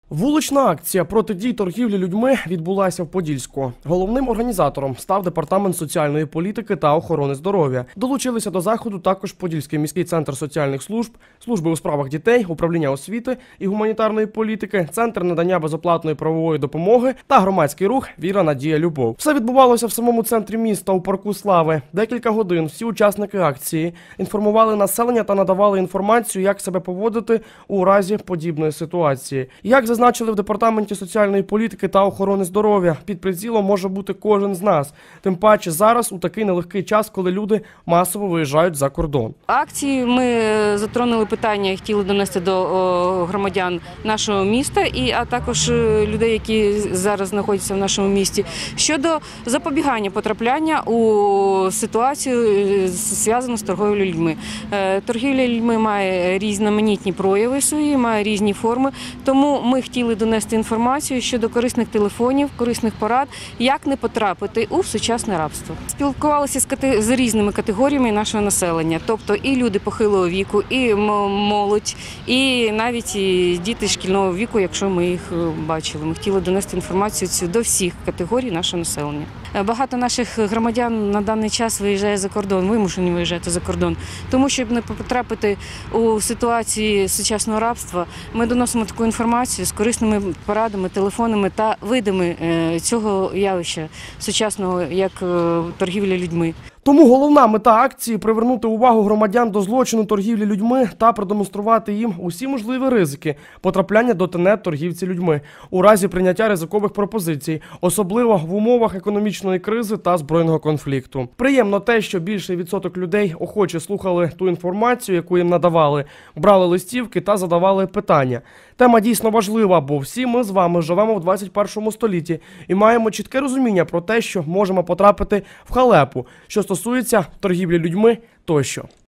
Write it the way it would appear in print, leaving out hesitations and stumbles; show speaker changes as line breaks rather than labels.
Вулична акція протидії торгівлі людьми відбулася в Подільську. Головним організатором став Департамент соціальної політики та охорони здоров'я. Долучилися до заходу також Подільський міський центр соціальних служб, служби у справах дітей, управління освіти і гуманітарної політики, центр надання безоплатної правової допомоги та громадський рух «Віра, надія, любов». Все відбувалося в самому центрі міста у парку Слави. Декілька годин всі учасники акції інформували населення та надавали інформацію, як себе поводити у разі подібної ситуації. Як зазначили в Департаменті соціальної політики та охорони здоров'я, під прицілом може бути кожен з нас. Тим паче зараз у такий нелегкий час, коли люди масово виїжджають за кордон.
Акції ми затронули питання і хотіли донести до громадян нашого міста, а також людей, які зараз знаходяться в нашому місті, щодо запобігання потрапляння у ситуацію, зв'язану з торгівлею людьми. Торгівля людьми має різноманітні прояви свої, має різні форми, тому ми хотіли донести інформацію щодо корисних телефонів, корисних порад, як не потрапити у сучасне рабство. Спілкувалися з різними категоріями нашого населення, тобто і люди похилого віку, і молодь, і навіть і діти шкільного віку, якщо ми їх бачили. Ми хотіли донести інформацію цю до всіх категорій нашого населення. Багато наших громадян на даний час виїжджає за кордон, вимушені виїжджати за кордон. Тому, щоб не потрапити у ситуації сучасного рабства, ми доносимо таку інформацію з корисними порадами, телефонами та видами цього явища сучасного, як торгівля людьми.
Тому головна мета акції – привернути увагу громадян до злочину торгівлі людьми та продемонструвати їм усі можливі ризики потрапляння до тенет торгівці людьми у разі прийняття ризикових пропозицій, особливо в умовах економічної кризи та збройного конфлікту. Приємно те, що більший відсоток людей охоче слухали ту інформацію, яку їм надавали, брали листівки та задавали питання. Тема дійсно важлива, бо всі ми з вами живемо в 21 столітті і маємо чітке розуміння про те, що можемо потрапити в халепу, що стосується торгівлі людьми тощо.